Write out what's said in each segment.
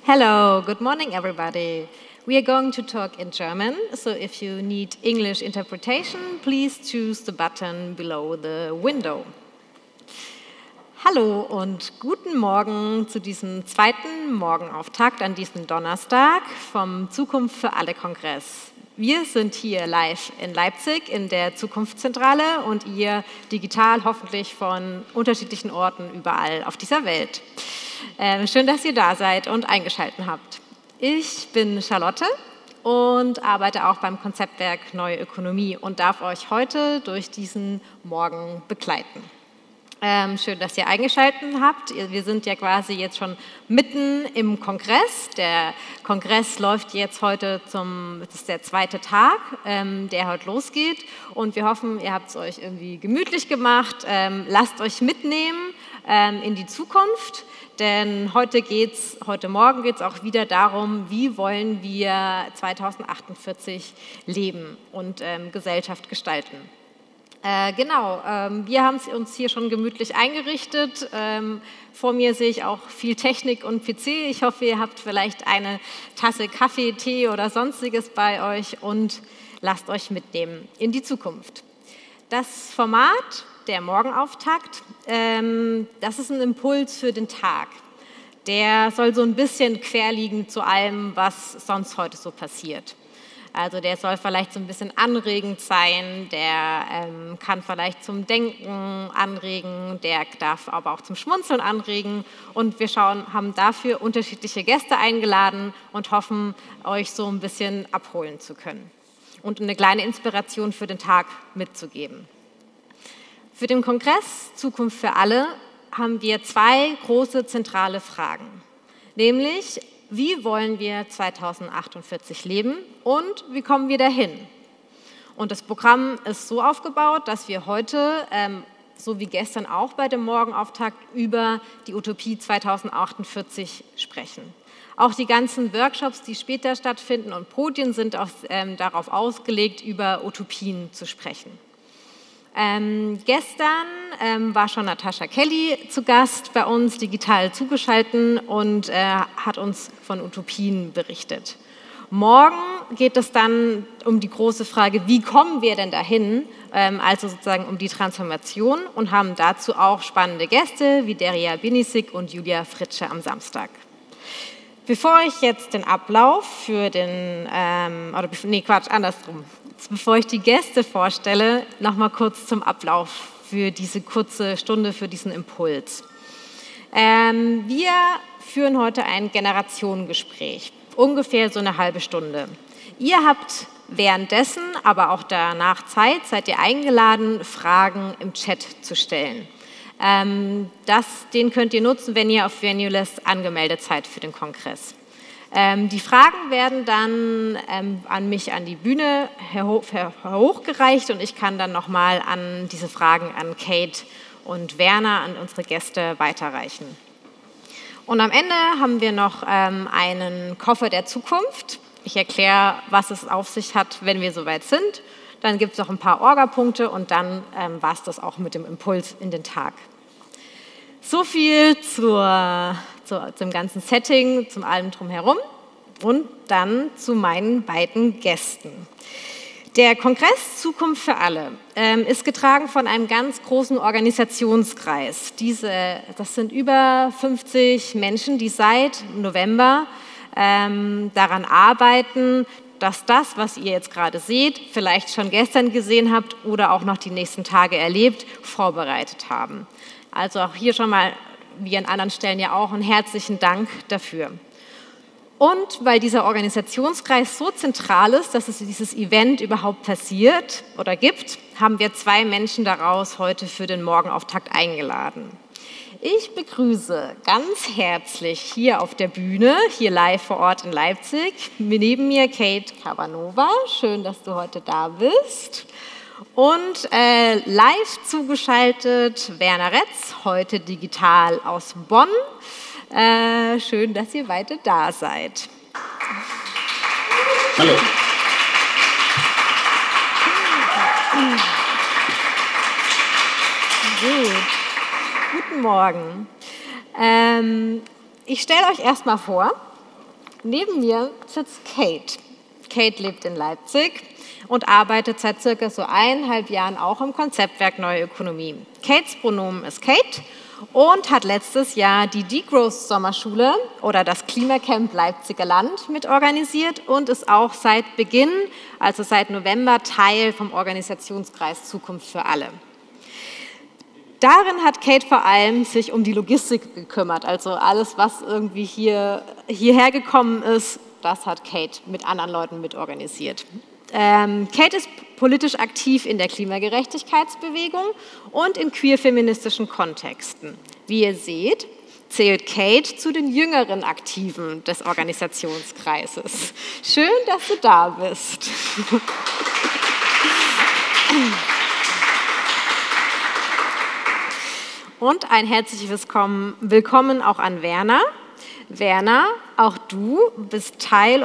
Hello, good morning everybody. We are going to talk in German, so if you need English interpretation, please choose the button below the window. Hallo und guten Morgen zu diesem zweiten Morgenauftakt an diesem Donnerstag vom Zukunft für alle Kongress. Wir sind hier live in Leipzig in der Zukunftszentrale und ihr digital hoffentlich von unterschiedlichen Orten überall auf dieser Welt. Schön, dass ihr da seid und eingeschaltet habt. Ich bin Charlotte und arbeite auch beim Konzeptwerk Neue Ökonomie und darf euch heute durch diesen Morgen begleiten. Schön, dass ihr eingeschaltet habt. Wir sind ja quasi jetzt schon mitten im Kongress. Der Kongress läuft jetzt heute das ist der zweite Tag, der heute losgeht. Und wir hoffen, ihr habt es euch irgendwie gemütlich gemacht. Lasst euch mitnehmen in die Zukunft. Denn heute Morgen geht es auch wieder darum, wie wollen wir 2048 leben und Gesellschaft gestalten. Wir haben uns hier schon gemütlich eingerichtet. Vor mir sehe ich auch viel Technik und PC. Ich hoffe, ihr habt vielleicht eine Tasse Kaffee, Tee oder sonstiges bei euch und lasst euch mitnehmen in die Zukunft. Das Format, der Morgenauftakt, das ist ein Impuls für den Tag. Der soll so ein bisschen quer liegen zu allem, was sonst heute so passiert. Also der soll vielleicht so ein bisschen anregend sein, der kann vielleicht zum Denken anregen, der darf aber auch zum Schmunzeln anregen. Und wir haben dafür unterschiedliche Gäste eingeladen und hoffen, euch so ein bisschen abholen zu können und eine kleine Inspiration für den Tag mitzugeben. Für den Kongress Zukunft für alle haben wir zwei große zentrale Fragen, nämlich: Wie wollen wir 2048 leben und wie kommen wir dahin? Und das Programm ist so aufgebaut, dass wir heute, so wie gestern auch bei dem Morgenauftakt, über die Utopie 2048 sprechen. Auch die ganzen Workshops, die später stattfinden und Podien sind auch, darauf ausgelegt, über Utopien zu sprechen. Gestern war schon Natascha Kelly zu Gast bei uns, digital zugeschaltet und hat uns von Utopien berichtet. Morgen geht es dann um die große Frage, wie kommen wir denn dahin, also sozusagen um die Transformation, und haben dazu auch spannende Gäste wie Derya Binisik und Julia Fritsche am Samstag. Bevor ich jetzt den Ablauf für Bevor ich die Gäste vorstelle, noch mal kurz zum Ablauf für diese kurze Stunde, für diesen Impuls. Wir führen heute ein Generationengespräch, ungefähr so eine halbe Stunde. Ihr habt währenddessen, aber auch danach Zeit, seid ihr eingeladen, Fragen im Chat zu stellen. Den könnt ihr nutzen, wenn ihr auf VenueList angemeldet seid für den Kongress. Die Fragen werden dann an mich an die Bühne hochgereicht und ich kann dann nochmal diese Fragen an Kate und Werner, an unsere Gäste, weiterreichen. Und am Ende haben wir noch einen Koffer der Zukunft. Ich erkläre, was es auf sich hat, wenn wir soweit sind. Dann gibt es noch ein paar Orga-Punkte und dann war es das auch mit dem Impuls in den Tag. So viel zum ganzen Setting, zum allem drumherum und dann zu meinen beiden Gästen. Der Kongress Zukunft für alle ist getragen von einem ganz großen Organisationskreis. Das sind über 50 Menschen, die seit November daran arbeiten, dass das, was ihr jetzt gerade seht, vielleicht schon gestern gesehen habt oder auch noch die nächsten Tage erlebt, vorbereitet haben. Also auch hier schon mal, wie an anderen Stellen ja auch, einen herzlichen Dank dafür. Und weil dieser Organisationskreis so zentral ist, dass es dieses Event überhaupt passiert oder gibt, haben wir zwei Menschen daraus heute für den Morgenauftakt eingeladen. Ich begrüße ganz herzlich hier auf der Bühne, hier live vor Ort in Leipzig, neben mir Kate Cabanova. Schön, dass du heute da bist. Und live zugeschaltet Werner Retz, heute digital aus Bonn. Schön, dass ihr beide da seid. Hallo. Gut. Guten Morgen. Ich stelle euch erstmal vor, Neben mir sitzt Kate. Kate lebt in Leipzig und arbeitet seit circa so 1,5 Jahren auch im Konzeptwerk Neue Ökonomie. Kates Pronomen ist Kate und hat letztes Jahr die Degrowth Sommerschule oder das Klimacamp Leipziger Land mitorganisiert und ist auch seit Beginn, also seit November, Teil vom Organisationskreis Zukunft für alle. Darin hat Kate vor allem sich um die Logistik gekümmert, also alles, was irgendwie hierher gekommen ist, das hat Kate mit anderen Leuten mitorganisiert. Kate ist politisch aktiv in der Klimagerechtigkeitsbewegung und in queer-feministischen Kontexten. Wie ihr seht, zählt Kate zu den jüngeren Aktiven des Organisationskreises. Schön, dass du da bist. Und ein herzliches Willkommen auch an Werner. Werner, auch du bist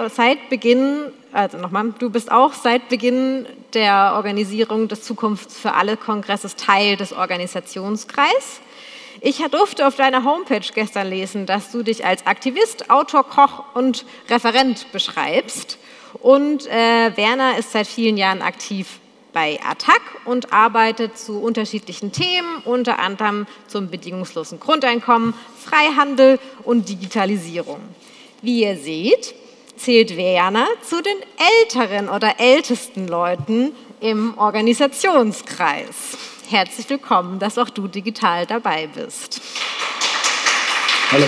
du bist auch seit Beginn der Organisierung des Zukunft für alle Kongresses Teil des Organisationskreises. Ich durfte auf deiner Homepage gestern lesen, dass du dich als Aktivist, Autor, Koch und Referent beschreibst. Und Werner ist seit vielen Jahren aktiv bei ATTAC und arbeitet zu unterschiedlichen Themen, unter anderem zum bedingungslosen Grundeinkommen, Freihandel und Digitalisierung. Wie ihr seht, zählt Werner zu den älteren oder ältesten Leuten im Organisationskreis. Herzlich willkommen, dass auch du digital dabei bist. Hallo.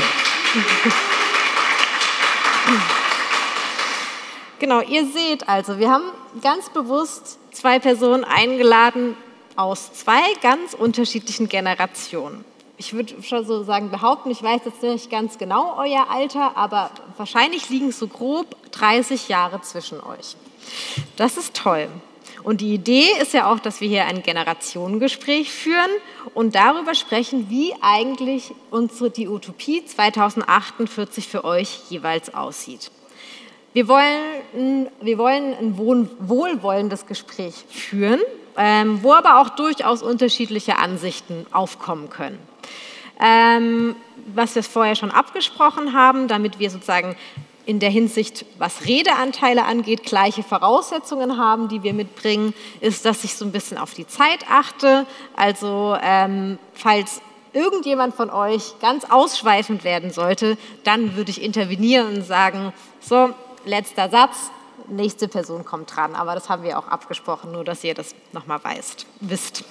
Genau, ihr seht also, wir haben ganz bewusst 2 Personen eingeladen aus 2 ganz unterschiedlichen Generationen. Ich würde schon so sagen, behaupten, ich weiß jetzt nicht ganz genau euer Alter, aber wahrscheinlich liegen so grob 30 Jahre zwischen euch. Das ist toll. Und die Idee ist ja auch, dass wir hier ein Generationengespräch führen und darüber sprechen, wie eigentlich die Utopie 2048 für euch jeweils aussieht. Wir wollen ein wohlwollendes Gespräch führen, wo aber auch durchaus unterschiedliche Ansichten aufkommen können. Was wir vorher schon abgesprochen haben, damit wir sozusagen in der Hinsicht, was Redeanteile angeht, gleiche Voraussetzungen haben, die wir mitbringen, ist, dass ich so ein bisschen auf die Zeit achte. Also falls irgendjemand von euch ganz ausschweifend werden sollte, dann würde ich intervenieren und sagen, so, letzter Satz, nächste Person kommt dran. Aber das haben wir auch abgesprochen, nur dass ihr das nochmal wisst.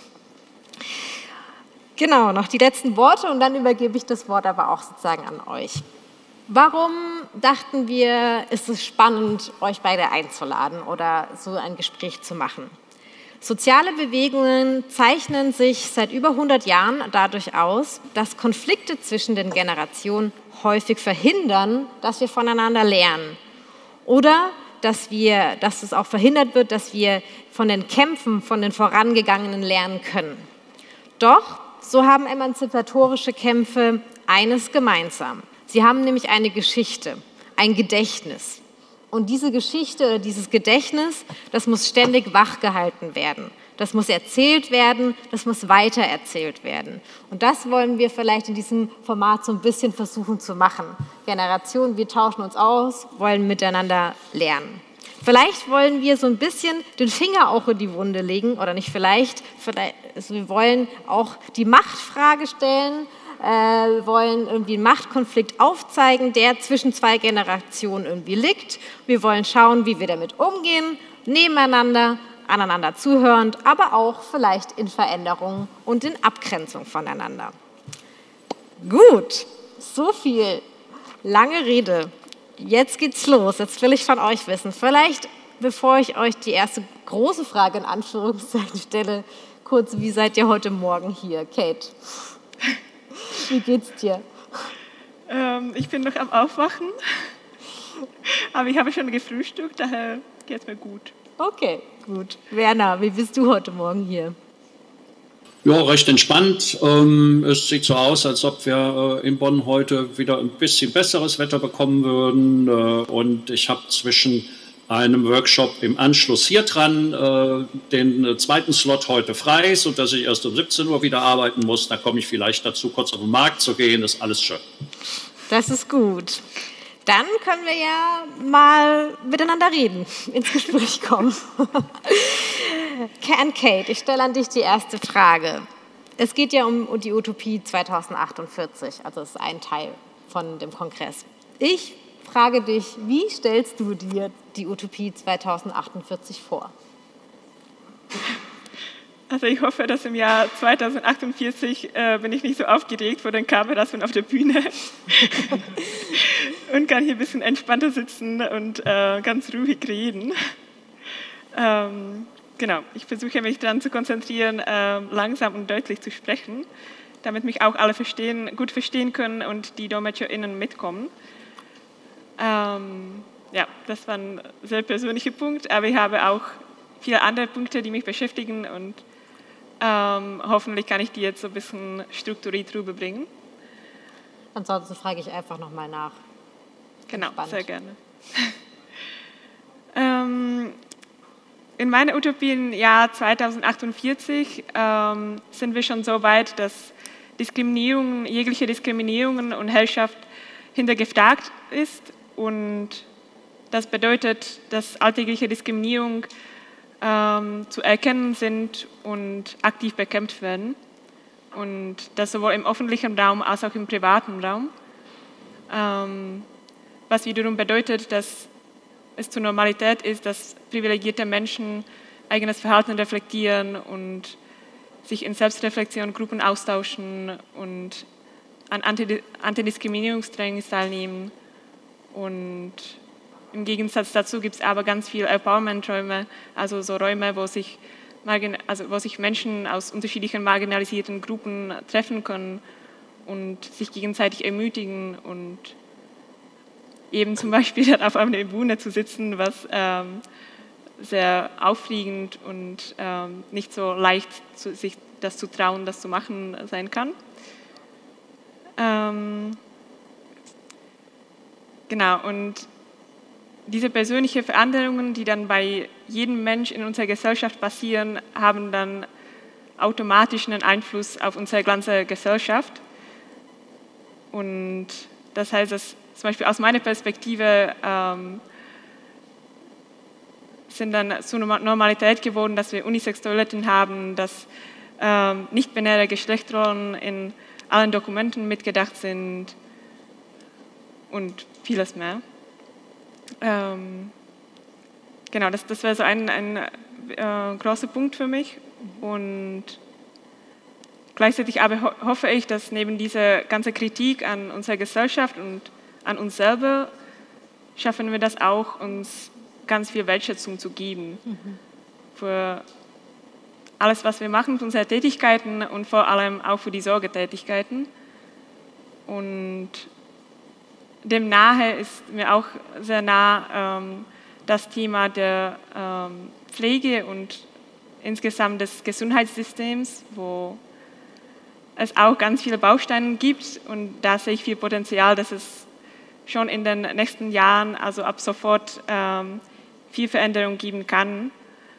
Genau, noch die letzten Worte und dann übergebe ich das Wort aber auch sozusagen an euch. Warum dachten wir, ist es spannend, euch beide einzuladen oder so ein Gespräch zu machen? Soziale Bewegungen zeichnen sich seit über 100 Jahren dadurch aus, dass Konflikte zwischen den Generationen häufig verhindern, dass wir voneinander lernen. Oder dass es auch verhindert wird, dass wir von den Kämpfen, von den Vorangegangenen lernen können. Doch, so haben emanzipatorische Kämpfe eines gemeinsam. Sie haben nämlich eine Geschichte, ein Gedächtnis. Und diese Geschichte oder dieses Gedächtnis, das muss ständig wachgehalten werden. Das muss erzählt werden, das muss weitererzählt werden. Und das wollen wir vielleicht in diesem Format so ein bisschen versuchen zu machen. Generationen, wir tauschen uns aus, wollen miteinander lernen. Vielleicht wollen wir so ein bisschen den Finger auch in die Wunde legen, oder nicht vielleicht also wir wollen auch die Machtfrage stellen, wir wollen irgendwie einen Machtkonflikt aufzeigen, der zwischen 2 Generationen irgendwie liegt. Wir wollen schauen, wie wir damit umgehen, nebeneinander, aneinander zuhörend, aber auch vielleicht in Veränderung und in Abgrenzung voneinander. Gut, so viel lange Rede. Jetzt geht's los. Jetzt will ich von euch wissen. Vielleicht, bevor ich euch die erste große Frage in Anführungszeichen stelle, kurz, wie seid ihr heute Morgen hier? Kate, wie geht's dir? Ich bin noch am Aufwachen, aber ich habe schon gefrühstückt, daher geht's mir gut. Okay, gut. Werner, wie bist du heute Morgen hier? Ja, recht entspannt. Es sieht so aus, als ob wir in Bonn heute wieder ein bisschen besseres Wetter bekommen würden. Und ich habe zwischen einem Workshop im Anschluss hier dran den 2. Slot heute frei, sodass ich erst um 17 Uhr wieder arbeiten muss. Da komme ich vielleicht dazu, kurz auf den Markt zu gehen. Das ist alles schön. Das ist gut. Dann können wir ja mal miteinander reden, ins Gespräch kommen. Kate, ich stelle an dich die erste Frage. Es geht ja um die Utopie 2048, also das ist ein Teil von dem Kongress. Ich frage dich, wie stellst du dir die Utopie 2048 vor? Also ich hoffe, dass im Jahr 2048 bin ich nicht so aufgeregt vor den Kameras und auf der Bühne und kann hier ein bisschen entspannter sitzen und ganz ruhig reden. Genau, ich versuche mich daran zu konzentrieren, langsam und deutlich zu sprechen, damit mich auch alle gut verstehen können und die DolmetscherInnen mitkommen. Ja, das war ein sehr persönlicher Punkt, aber ich habe auch viele andere Punkte, die mich beschäftigen und hoffentlich kann ich die jetzt so ein bisschen strukturiert rüberbringen. Ansonsten frage ich einfach nochmal nach. Genau, sehr gerne. In meiner Utopie im Jahr 2048 sind wir schon so weit, dass jegliche Diskriminierung und Herrschaft hinterfragt ist. Und das bedeutet, dass alltägliche Diskriminierung zu erkennen sind und aktiv bekämpft werden. Und das sowohl im öffentlichen Raum als auch im privaten Raum. Was wiederum bedeutet, dass es zur Normalität ist, dass privilegierte Menschen eigenes Verhalten reflektieren und sich in Selbstreflexion Gruppen austauschen und an Antidiskriminierungstrainings teilnehmen. Und im Gegensatz dazu gibt es aber ganz viele Empowerment-Räume, also so Räume, wo sich Menschen aus unterschiedlichen marginalisierten Gruppen treffen können und sich gegenseitig ermutigen und eben zum Beispiel dann auf einer Bühne zu sitzen, was sehr aufregend und nicht so leicht, sich das zu trauen, das zu machen sein kann. Genau, und diese persönlichen Veränderungen, die dann bei jedem Mensch in unserer Gesellschaft passieren, haben dann automatisch einen Einfluss auf unsere ganze Gesellschaft. Und das heißt, dass zum Beispiel aus meiner Perspektive sind dann zur Normalität geworden, dass wir Unisex-Toiletten haben, dass nicht-binäre Geschlechterrollen in allen Dokumenten mitgedacht sind und vieles mehr. Genau, das wäre so ein großer Punkt für mich. Und gleichzeitig aber hoffe ich, dass neben dieser ganzen Kritik an unserer Gesellschaft und an uns selber, schaffen wir das auch, uns ganz viel Wertschätzung zu geben. Für alles, was wir machen, für unsere Tätigkeiten und vor allem auch für die Sorgetätigkeiten. Und dem nahe ist mir auch sehr nah das Thema der Pflege und insgesamt des Gesundheitssystems, wo es auch ganz viele Bausteine gibt und da sehe ich viel Potenzial, dass es schon in den nächsten Jahren, also ab sofort, viel Veränderung geben kann.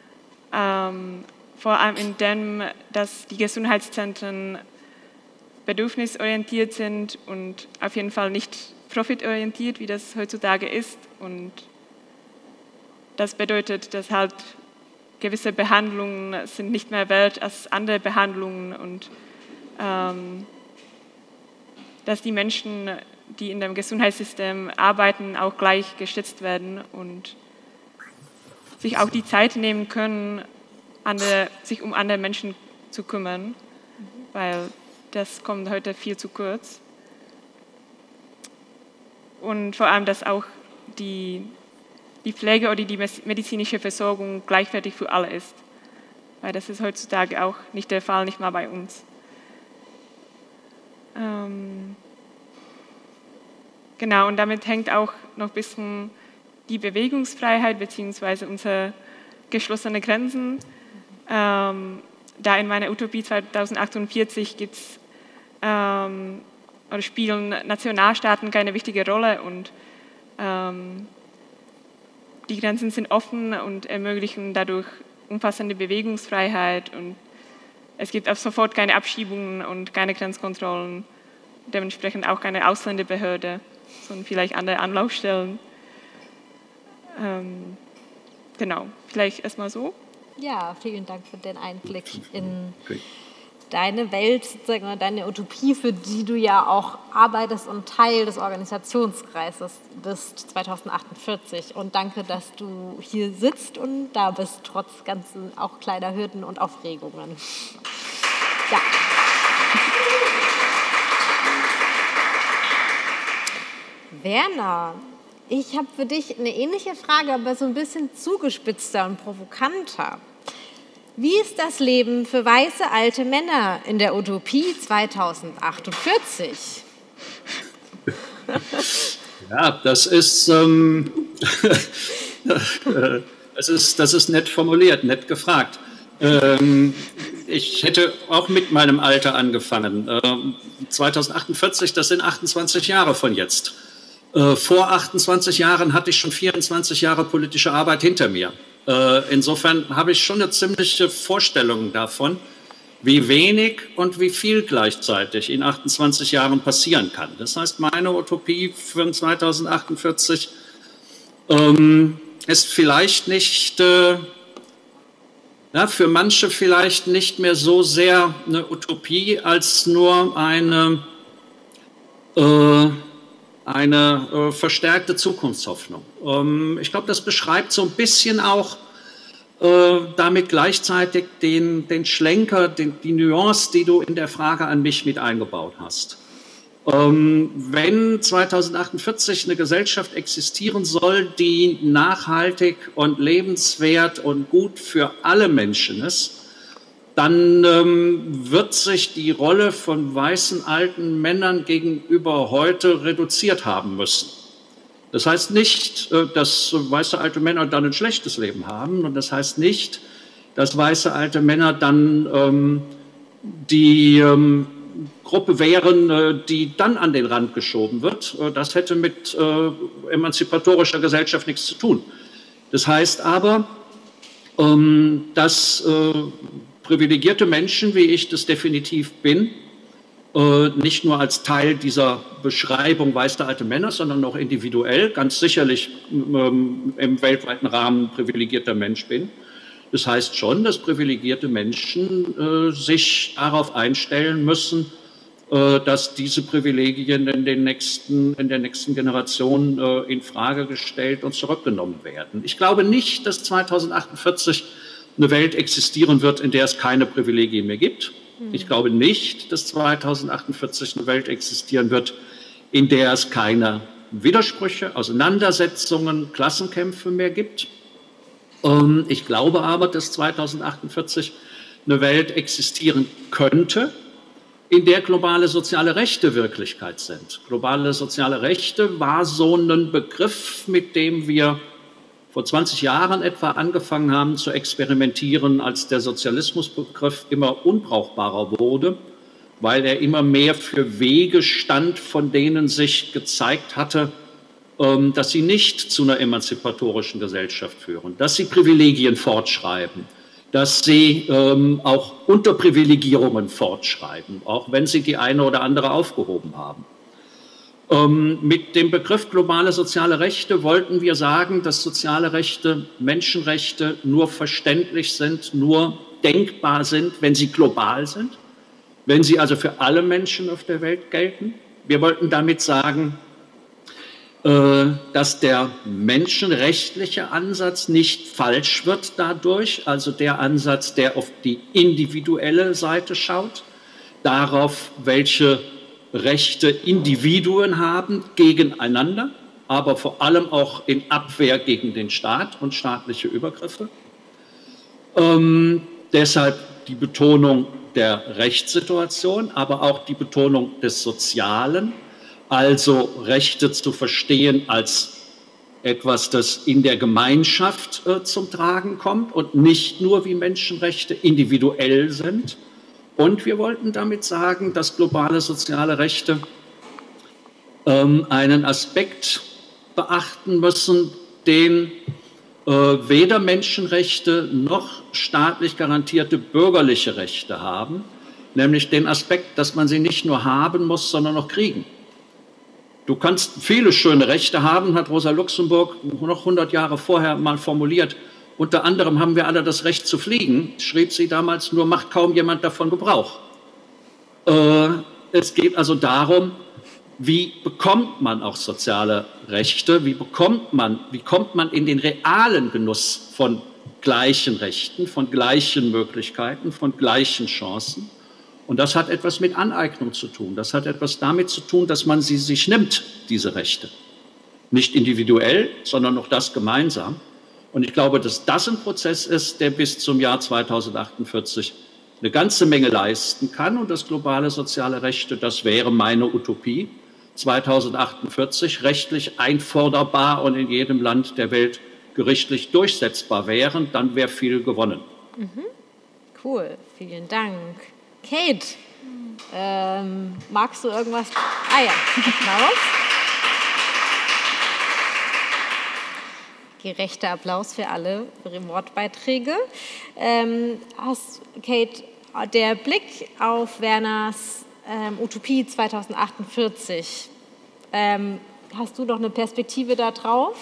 Vor allem in dem, dass die Gesundheitszentren bedürfnisorientiert sind und auf jeden Fall nicht profitorientiert, wie das heutzutage ist. Und das bedeutet, dass halt gewisse Behandlungen sind nicht mehr wert als andere Behandlungen und dass die Menschen, die in dem Gesundheitssystem arbeiten, auch gleich geschätzt werden und sich auch die Zeit nehmen können, sich um andere Menschen zu kümmern, weil das kommt heute viel zu kurz. Und vor allem, dass auch die Pflege oder die medizinische Versorgung gleichwertig für alle ist, weil das ist heutzutage auch nicht der Fall, nicht mal bei uns. Genau, und damit hängt auch noch ein bisschen die Bewegungsfreiheit bzw. unsere geschlossenen Grenzen. Da in meiner Utopie 2048 gibt's, oder spielen Nationalstaaten keine wichtige Rolle und die Grenzen sind offen und ermöglichen dadurch umfassende Bewegungsfreiheit und es gibt ab sofort keine Abschiebungen und keine Grenzkontrollen, dementsprechend auch keine Ausländerbehörde. sondern vielleicht andere Anlaufstellen. Genau, vielleicht erstmal so. Ja, vielen Dank für den Einblick in deine Welt, sozusagen, oder deine Utopie, für die du ja auch arbeitest und Teil des Organisationskreises bist 2048. Und danke, dass du hier sitzt und da bist, trotz ganzen auch kleiner Hürden und Aufregungen. Ja. Werner, ich habe für dich eine ähnliche Frage, aber so ein bisschen zugespitzter und provokanter. Wie ist das Leben für weiße alte Männer in der Utopie 2048? Ja, das ist nett formuliert, nett gefragt. Ich hätte auch mit meinem Alter angefangen. 2048, das sind 28 Jahre von jetzt. Vor 28 Jahren hatte ich schon 24 Jahre politische Arbeit hinter mir. Insofern habe ich schon eine ziemliche Vorstellung davon, wie wenig und wie viel gleichzeitig in 28 Jahren passieren kann. Das heißt, meine Utopie für 2048 ist vielleicht nicht, für manche vielleicht nicht mehr so sehr eine Utopie als nur eine verstärkte Zukunftshoffnung. Ich glaube, das beschreibt so ein bisschen auch damit gleichzeitig den Schlenker, die Nuance, die du in der Frage an mich mit eingebaut hast. Wenn 2048 eine Gesellschaft existieren soll, die nachhaltig und lebenswert und gut für alle Menschen ist, dann wird sich die Rolle von weißen alten Männern gegenüber heute reduziert haben müssen. Das heißt nicht, dass weiße alte Männer dann ein schlechtes Leben haben, und das heißt nicht, dass weiße alte Männer dann die Gruppe wären, die dann an den Rand geschoben wird. Das hätte mit emanzipatorischer Gesellschaft nichts zu tun. Das heißt aber, dass privilegierte Menschen, wie ich das definitiv bin, nicht nur als Teil dieser Beschreibung weißer alte Männer, sondern auch individuell, ganz sicherlich im weltweiten Rahmen privilegierter Mensch bin. Das heißt schon, dass privilegierte Menschen sich darauf einstellen müssen, dass diese Privilegien in der nächsten Generation in Frage gestellt und zurückgenommen werden. Ich glaube nicht, dass 2048 eine Welt existieren wird, in der es keine Privilegien mehr gibt. Ich glaube nicht, dass 2048 eine Welt existieren wird, in der es keine Widersprüche, Auseinandersetzungen, Klassenkämpfe mehr gibt. Ich glaube aber, dass 2048 eine Welt existieren könnte, in der globale soziale Rechte Wirklichkeit sind. Globale soziale Rechte war so ein Begriff, mit dem wir vor 20 Jahren etwa angefangen haben zu experimentieren, als der Sozialismusbegriff immer unbrauchbarer wurde, weil er immer mehr für Wege stand, von denen sich gezeigt hatte, dass sie nicht zu einer emanzipatorischen Gesellschaft führen, dass sie Privilegien fortschreiben, dass sie auch Unterprivilegierungen fortschreiben, auch wenn sie die eine oder andere aufgehoben haben. Mit dem Begriff globale soziale Rechte wollten wir sagen, dass soziale Rechte, Menschenrechte nur verständlich sind, nur denkbar sind, wenn sie global sind, wenn sie also für alle Menschen auf der Welt gelten. Wir wollten damit sagen, dass der menschenrechtliche Ansatz nicht falsch wird dadurch, also der Ansatz, der auf die individuelle Seite schaut, darauf, welche Rechte Individuen haben gegeneinander, aber vor allem auch in Abwehr gegen den Staat und staatliche Übergriffe. Deshalb die Betonung der Rechtssituation, aber auch die Betonung des Sozialen, also Rechte zu verstehen als etwas, das in der Gemeinschaft zum Tragen kommt und nicht nur wie Menschenrechte individuell sind. Und wir wollten damit sagen, dass globale soziale Rechte einen Aspekt beachten müssen, den weder Menschenrechte noch staatlich garantierte bürgerliche Rechte haben, nämlich den Aspekt, dass man sie nicht nur haben muss, sondern auch kriegen. Du kannst viele schöne Rechte haben, hat Rosa Luxemburg noch 100 Jahre vorher mal formuliert. Unter anderem haben wir alle das Recht zu fliegen, schrieb sie damals, nur macht kaum jemand davon Gebrauch. Es geht also darum, wie bekommt man auch soziale Rechte, wie kommt man in den realen Genuss von gleichen Rechten, von gleichen Möglichkeiten, von gleichen Chancen. Und das hat etwas mit Aneignung zu tun. Das hat etwas damit zu tun, dass man sie sich nimmt, diese Rechte. Nicht individuell, sondern auch das gemeinsam. Und ich glaube, dass das ein Prozess ist, der bis zum Jahr 2048 eine ganze Menge leisten kann. Und das globale soziale Rechte, das wäre meine Utopie, 2048 rechtlich einforderbar und in jedem Land der Welt gerichtlich durchsetzbar wären. Dann wäre viel gewonnen. Cool, vielen Dank. Kate, magst du irgendwas? Ah ja, Applaus. Gerechter Applaus für alle Wortbeiträge. Kate, der Blick auf Werners Utopie 2048, hast du noch eine Perspektive da drauf?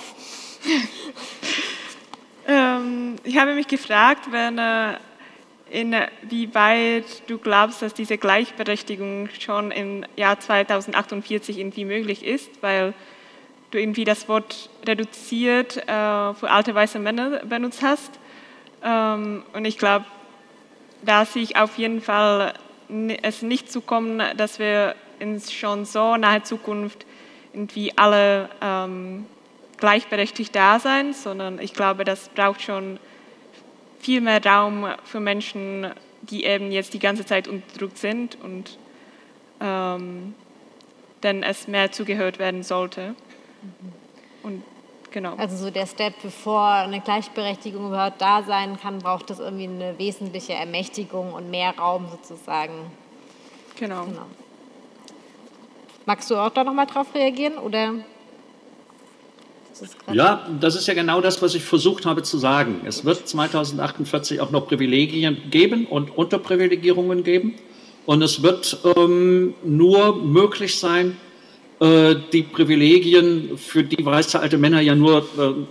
Ich habe mich gefragt, Werner, inwieweit du glaubst, dass diese Gleichberechtigung schon im Jahr 2048 irgendwie möglich ist, weil du irgendwie das Wort reduziert für alte weiße Männer benutzt hast. Und ich glaube, da sehe ich auf jeden Fall es nicht zu kommen, dass wir in schon so naher Zukunft irgendwie alle gleichberechtigt da sein, sondern ich glaube, das braucht schon viel mehr Raum für Menschen, die eben jetzt die ganze Zeit unterdrückt sind und denn es mehr zugehört werden sollte. Und genau. Also so der Step, bevor eine Gleichberechtigung überhaupt da sein kann, braucht es irgendwie eine wesentliche Ermächtigung und mehr Raum sozusagen. Genau. Magst du auch da nochmal drauf reagieren, oder? Ja, das ist ja genau das, was ich versucht habe zu sagen. Es wird 2048 auch noch Privilegien geben und Unterprivilegierungen geben. Und es wird nur möglich sein, die Privilegien, für die weiße alte Männer ja nur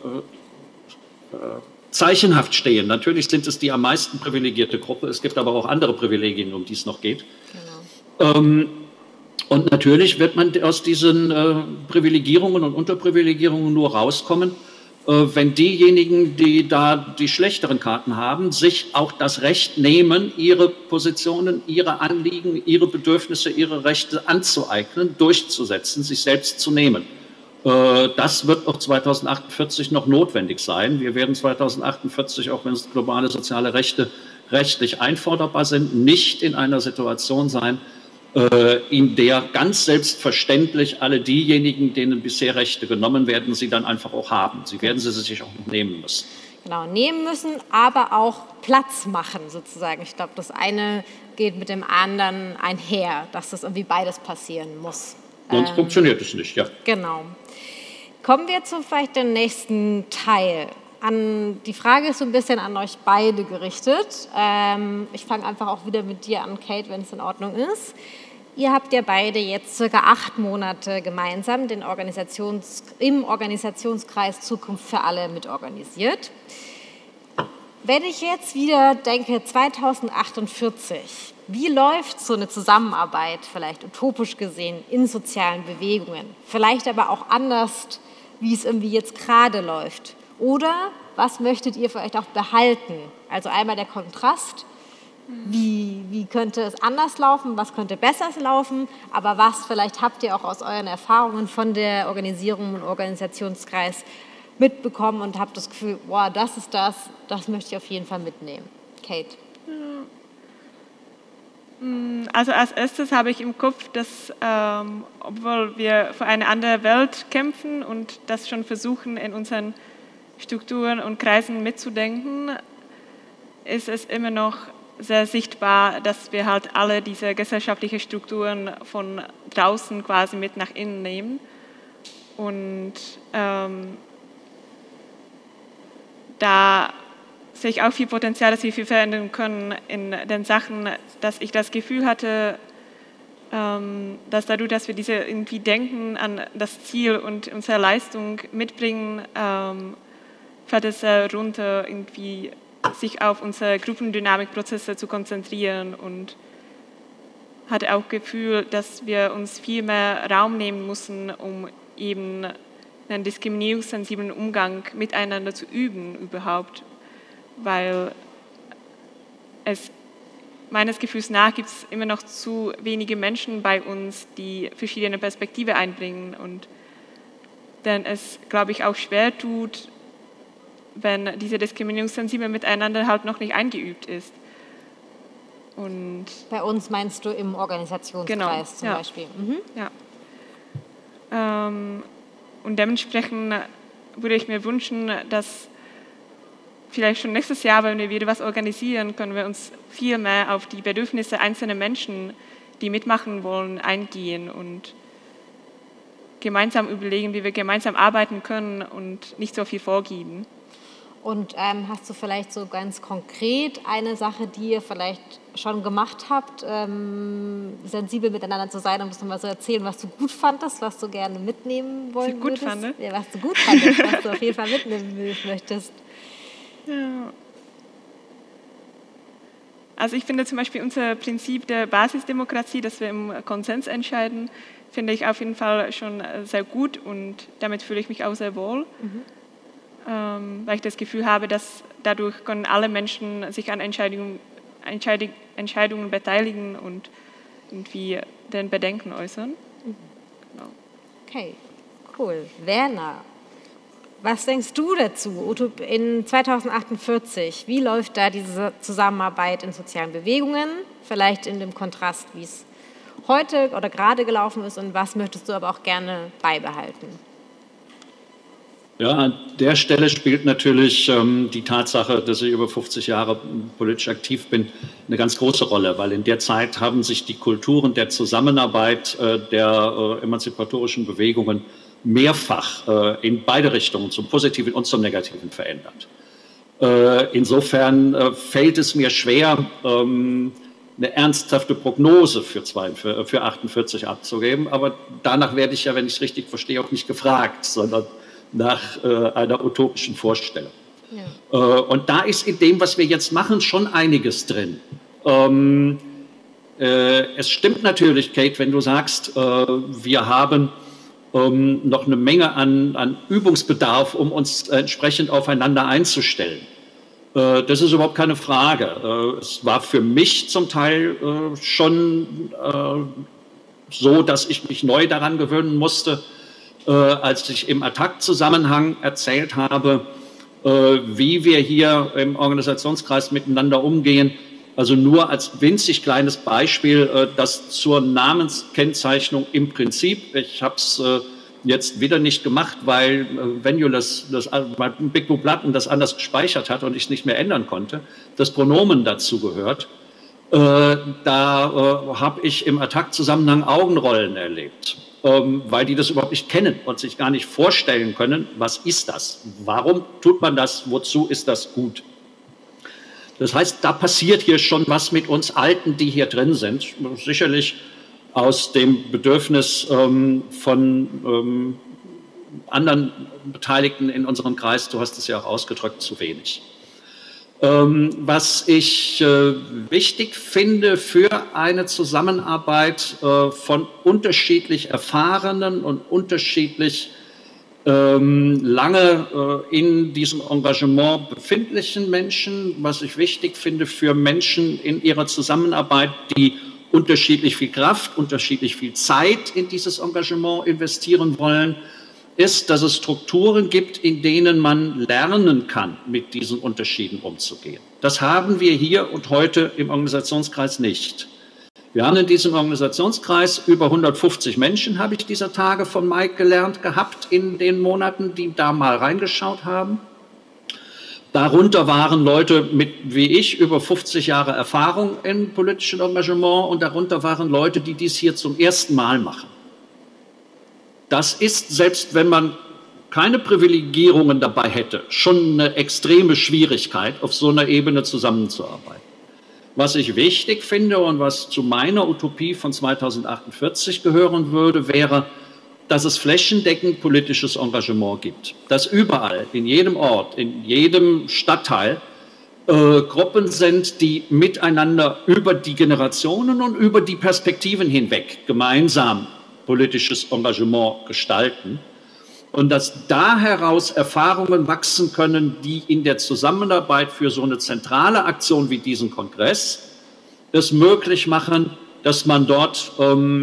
zeichenhaft stehen. Natürlich sind es die am meisten privilegierte Gruppe. Es gibt aber auch andere Privilegien, um die es noch geht. Genau. Und natürlich wird man aus diesen Privilegierungen und Unterprivilegierungen nur rauskommen, wenn diejenigen, die da die schlechteren Karten haben, sich auch das Recht nehmen, ihre Positionen, ihre Anliegen, ihre Bedürfnisse, ihre Rechte anzueignen, durchzusetzen, sich selbst zu nehmen. Das wird auch 2048 noch notwendig sein. Wir werden 2048, auch wenn es globale soziale Rechte rechtlich einforderbar sind, nicht in einer Situation sein, in der ganz selbstverständlich alle diejenigen, denen bisher Rechte genommen werden, sie dann einfach auch haben. Sie werden sie sich auch nehmen müssen. Genau, nehmen müssen, aber auch Platz machen sozusagen. Ich glaube, das eine geht mit dem anderen einher, dass das irgendwie beides passieren muss. Sonst funktioniert es nicht, ja. Genau. Kommen wir zu vielleicht dem nächsten Teil. Die Frage ist so ein bisschen an euch beide gerichtet. Ich fange einfach auch wieder mit dir an, Kate, wenn es in Ordnung ist. Ihr habt ja beide jetzt circa 8 Monate gemeinsam im Organisationskreis Zukunft für alle mitorganisiert. Wenn ich jetzt wieder denke, 2048, wie läuft so eine Zusammenarbeit, vielleicht utopisch gesehen, in sozialen Bewegungen? Vielleicht aber auch anders, wie es irgendwie jetzt gerade läuft. Oder was möchtet ihr vielleicht auch behalten? Also einmal der Kontrast, wie könnte es anders laufen, was könnte besser laufen, aber was vielleicht habt ihr auch aus euren Erfahrungen von der Organisierung und Organisationskreis mitbekommen und habt das Gefühl, wow, das möchte ich auf jeden Fall mitnehmen. Kate? Also als erstes habe ich im Kopf, dass obwohl wir für eine andere Welt kämpfen und das schon versuchen in unseren Strukturen und Kreisen mitzudenken, ist es immer noch sehr sichtbar, dass wir halt alle diese gesellschaftlichen Strukturen von draußen quasi mit nach innen nehmen. Und da sehe ich auch viel Potenzial, dass wir viel verändern können in den Sachen, dass ich das Gefühl hatte, dass dadurch, dass wir diese irgendwie Denken an das Ziel und unsere Leistung mitbringen, fällt es runter, irgendwie sich auf unsere Gruppendynamikprozesse zu konzentrieren, und hatte auch das Gefühl, dass wir uns viel mehr Raum nehmen müssen, um eben einen diskriminierungssensiblen Umgang miteinander zu üben überhaupt, weil es meines Gefühls nach gibt es immer noch zu wenige Menschen bei uns, die verschiedene Perspektiven einbringen, und dann es, glaube ich, auch schwer tut, wenn diese Diskriminierungssensibel miteinander halt noch nicht eingeübt ist. Und bei uns meinst du im Organisationskreis zum Beispiel? Mhm. Ja. Und dementsprechend würde ich mir wünschen, dass vielleicht schon nächstes Jahr, wenn wir wieder was organisieren, können wir uns viel mehr auf die Bedürfnisse einzelner Menschen, die mitmachen wollen, eingehen und gemeinsam überlegen, wie wir gemeinsam arbeiten können und nicht so viel vorgeben. Und hast du vielleicht so ganz konkret eine Sache, die ihr vielleicht schon gemacht habt, sensibel miteinander zu sein, um das nochmal so erzählen, was du gut fandest, was du gerne mitnehmen wollen würdest? Ja, was du gut fandest, was du auf jeden Fall mitnehmen möchtest. Ja. Also ich finde zum Beispiel unser Prinzip der Basisdemokratie, dass wir im Konsens entscheiden, finde ich auf jeden Fall schon sehr gut, und damit fühle ich mich auch sehr wohl. Mhm. Weil ich das Gefühl habe, dass dadurch können alle Menschen sich an Entscheidungen beteiligen und irgendwie den Bedenken äußern. Mhm. Genau. Okay, cool. Werner, was denkst du dazu in 2048? Wie läuft da diese Zusammenarbeit in sozialen Bewegungen? Vielleicht in dem Kontrast, wie es heute oder gerade gelaufen ist, und was möchtest du aber auch gerne beibehalten? Ja, an der Stelle spielt natürlich die Tatsache, dass ich über 50 Jahre politisch aktiv bin, eine ganz große Rolle, weil in der Zeit haben sich die Kulturen der Zusammenarbeit der emanzipatorischen Bewegungen mehrfach in beide Richtungen, zum Positiven und zum Negativen, verändert. Insofern fällt es mir schwer, eine ernsthafte Prognose für 48 abzugeben, aber danach werde ich ja, wenn ich es richtig verstehe, auch nicht gefragt, sondern nach einer utopischen Vorstellung. Ja. Und da ist in dem, was wir jetzt machen, schon einiges drin. Es stimmt natürlich, Kate, wenn du sagst, wir haben noch eine Menge an Übungsbedarf, um uns entsprechend aufeinander einzustellen. Das ist überhaupt keine Frage. Es war für mich zum Teil schon so, dass ich mich neu daran gewöhnen musste, als ich im ATTAC-Zusammenhang erzählt habe, wie wir hier im Organisationskreis miteinander umgehen. Also nur als winzig kleines Beispiel, das zur Namenskennzeichnung im Prinzip, ich habe es jetzt wieder nicht gemacht, weil Venue Big Blue Button das anders gespeichert hat und ich es nicht mehr ändern konnte, das Pronomen dazu gehört. Da habe ich im ATTAC-Zusammenhang Augenrollen erlebt, weil die das überhaupt nicht kennen und sich gar nicht vorstellen können, was ist das? Warum tut man das? Wozu ist das gut? Das heißt, da passiert hier schon was mit uns Alten, die hier drin sind. Sicherlich aus dem Bedürfnis von anderen Beteiligten in unserem Kreis, du hast es ja auch ausgedrückt, zu wenig. Was ich wichtig finde für eine Zusammenarbeit von unterschiedlich erfahrenen und unterschiedlich lange in diesem Engagement befindlichen Menschen, was ich wichtig finde für Menschen in ihrer Zusammenarbeit, die unterschiedlich viel Kraft, unterschiedlich viel Zeit in dieses Engagement investieren wollen, ist, dass es Strukturen gibt, in denen man lernen kann, mit diesen Unterschieden umzugehen. Das haben wir hier und heute im Organisationskreis nicht. Wir haben in diesem Organisationskreis über 150 Menschen, habe ich dieser Tage von Mike gelernt, gehabt in den Monaten, die da mal reingeschaut haben. Darunter waren Leute mit, wie ich, über 50 Jahre Erfahrung in politischem Engagement, und darunter waren Leute, die dies hier zum ersten Mal machen. Das ist, selbst wenn man keine Privilegierungen dabei hätte, schon eine extreme Schwierigkeit, auf so einer Ebene zusammenzuarbeiten. Was ich wichtig finde und was zu meiner Utopie von 2048 gehören würde, wäre, dass es flächendeckend politisches Engagement gibt. Dass überall, in jedem Ort, in jedem Stadtteil Gruppen sind, die miteinander über die Generationen und über die Perspektiven hinweg gemeinsam politisches Engagement gestalten und dass da heraus Erfahrungen wachsen können, die in der Zusammenarbeit für so eine zentrale Aktion wie diesen Kongress es möglich machen, dass man dort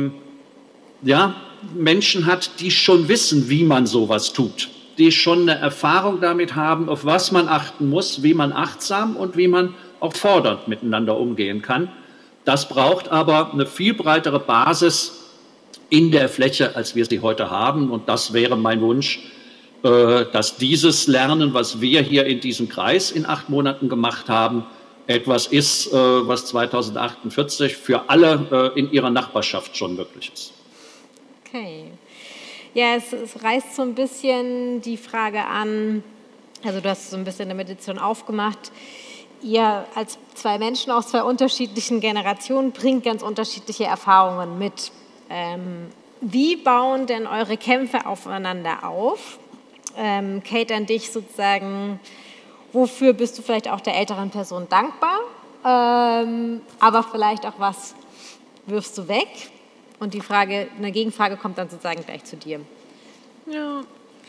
Menschen hat, die schon wissen, wie man sowas tut, die schon eine Erfahrung damit haben, auf was man achten muss, wie man achtsam und wie man auch fordernd miteinander umgehen kann. Das braucht aber eine viel breitere Basis in der Fläche, als wir sie heute haben. Und das wäre mein Wunsch, dass dieses Lernen, was wir hier in diesem Kreis in 8 Monaten gemacht haben, etwas ist, was 2048 für alle in ihrer Nachbarschaft schon möglich ist. Okay. Ja, es reißt so ein bisschen die Frage an, also du hast so ein bisschen damit jetzt schon aufgemacht, ihr als 2 Menschen aus 2 unterschiedlichen Generationen bringt ganz unterschiedliche Erfahrungen mit. Wie bauen denn eure Kämpfe aufeinander auf? Kate, an dich sozusagen, wofür bist du vielleicht auch der älteren Person dankbar? Aber vielleicht auch, was wirfst du weg? Und die Frage, eine Gegenfrage kommt dann sozusagen gleich zu dir. Ja.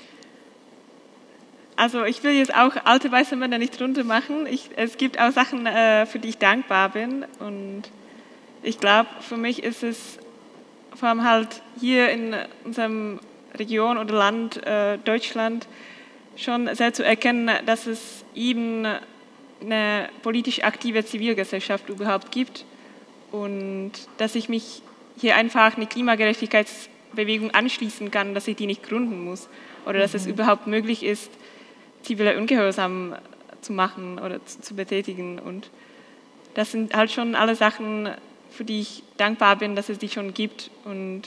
Also ich will jetzt auch alte weiße Männer nicht runter machen. Es gibt auch Sachen, für die ich dankbar bin. Und ich glaube, für mich ist es vor allem halt hier in unserem Region oder Land Deutschland schon sehr zu erkennen, dass es eben eine politisch aktive Zivilgesellschaft überhaupt gibt und dass ich mich hier einfach eine Klimagerechtigkeitsbewegung anschließen kann, dass ich die nicht gründen muss oder dass es überhaupt möglich ist, ziviler Ungehorsam zu machen oder zu betätigen. Und das sind halt schon alle Sachen, für die ich dankbar bin, dass es die schon gibt und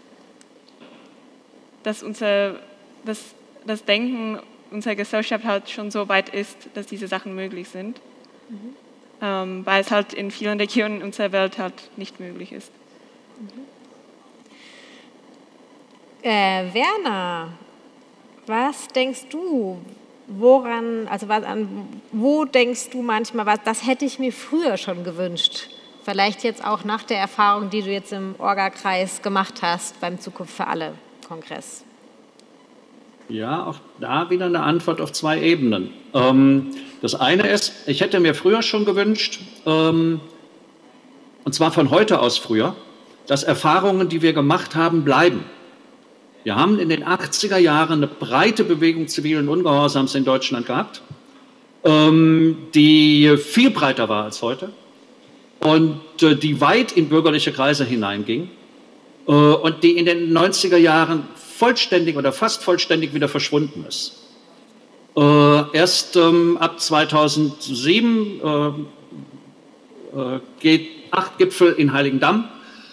dass das Denken unserer Gesellschaft halt schon so weit ist, dass diese Sachen möglich sind, weil es halt in vielen Regionen unserer Welt halt nicht möglich ist. Werner, was denkst du, wo denkst du manchmal, das hätte ich mir früher schon gewünscht? Vielleicht jetzt auch nach der Erfahrung, die du jetzt im Orga-Kreis gemacht hast beim Zukunft für alle Kongress. Ja, auch da wieder eine Antwort auf 2 Ebenen. Das eine ist, ich hätte mir früher schon gewünscht, und zwar von heute aus früher, dass Erfahrungen, die wir gemacht haben, bleiben. Wir haben in den 80er Jahren eine breite Bewegung zivilen Ungehorsams in Deutschland gehabt, die viel breiter war als heute und die weit in bürgerliche Kreise hineinging und die in den 90er Jahren vollständig oder fast vollständig wieder verschwunden ist. Erst ab 2007 G8-Gipfel in Heiligendamm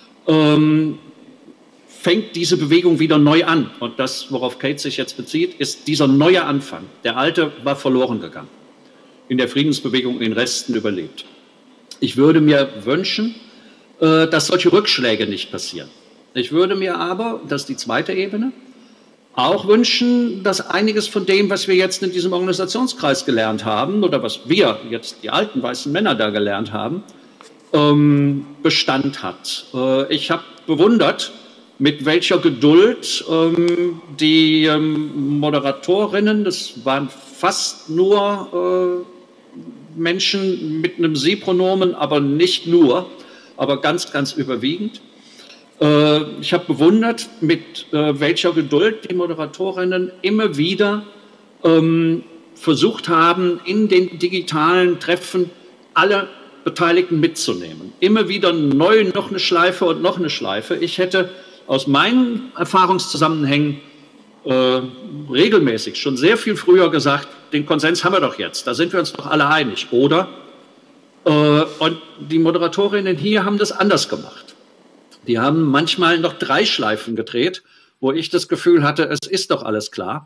fängt diese Bewegung wieder neu an. Und das, worauf Kate sich jetzt bezieht, ist dieser neue Anfang. Der alte war verloren gegangen. In der Friedensbewegung in den Resten überlebt. Ich würde mir wünschen, dass solche Rückschläge nicht passieren. Ich würde mir aber, das ist die zweite Ebene, auch wünschen, dass einiges von dem, was wir jetzt in diesem Organisationskreis gelernt haben, oder was wir jetzt, die alten weißen Männer da gelernt haben, Bestand hat. Ich habe bewundert, mit welcher Geduld die Moderatorinnen, das waren fast nur Menschen mit einem Sie-Pronomen, aber nicht nur, aber ganz, ganz überwiegend. Ich habe bewundert, mit welcher Geduld die Moderatorinnen immer wieder versucht haben, in den digitalen Treffen alle Beteiligten mitzunehmen. Immer wieder neu noch eine Schleife und noch eine Schleife. Ich hätte aus meinen Erfahrungszusammenhängen regelmäßig schon sehr viel früher gesagt, den Konsens haben wir doch jetzt, da sind wir uns doch alle einig, oder? Und die Moderatorinnen hier haben das anders gemacht. Die haben manchmal noch 3 Schleifen gedreht, wo ich das Gefühl hatte, es ist doch alles klar.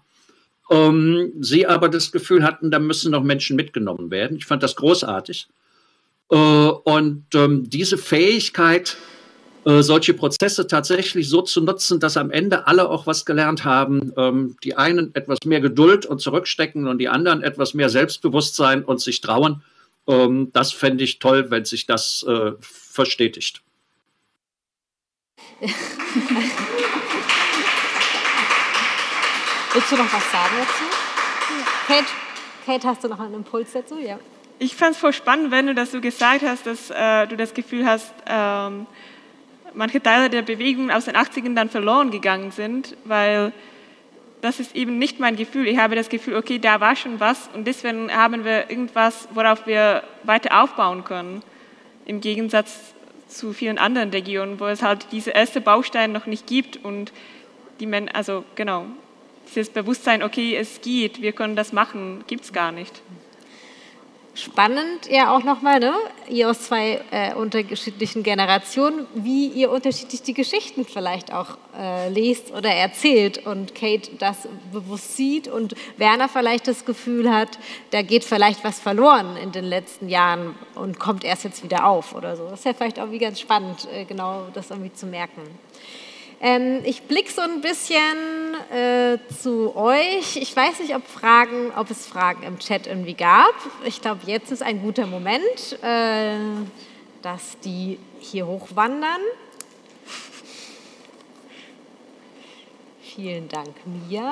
Sie aber das Gefühl hatten, da müssen noch Menschen mitgenommen werden. Ich fand das großartig. Und diese Fähigkeit, solche Prozesse tatsächlich so zu nutzen, dass am Ende alle auch was gelernt haben, die einen etwas mehr Geduld und zurückstecken und die anderen etwas mehr Selbstbewusstsein und sich trauen, das fände ich toll, wenn sich das verstetigt. Willst du noch was sagen dazu? Kate, hast du noch einen Impuls dazu? Ja. Ich fand es voll spannend, wenn du das so gesagt hast, dass du das Gefühl hast, manche Teile der Bewegung aus den 80ern dann verloren gegangen sind, weil das ist eben nicht mein Gefühl. Ich habe das Gefühl, okay, da war schon was und deswegen haben wir irgendwas, worauf wir weiter aufbauen können, im Gegensatz zu vielen anderen Regionen, wo es halt diese erste Bausteine noch nicht gibt und also genau, dieses Bewusstsein, okay, es geht, wir können das machen, gibt es gar nicht. Spannend ja auch nochmal, ne? Ihr aus zwei unterschiedlichen Generationen, wie ihr unterschiedlich die Geschichten vielleicht auch lest oder erzählt und Kate das bewusst sieht und Werner vielleicht das Gefühl hat, da geht vielleicht was verloren in den letzten Jahren und kommt erst jetzt wieder auf oder so. Das ist ja vielleicht auch wie ganz spannend, genau das irgendwie zu merken. Ich blicke so ein bisschen zu euch. Ich weiß nicht, ob es Fragen im Chat irgendwie gab. Ich glaube, jetzt ist ein guter Moment, dass die hier hochwandern. Vielen Dank, Mia.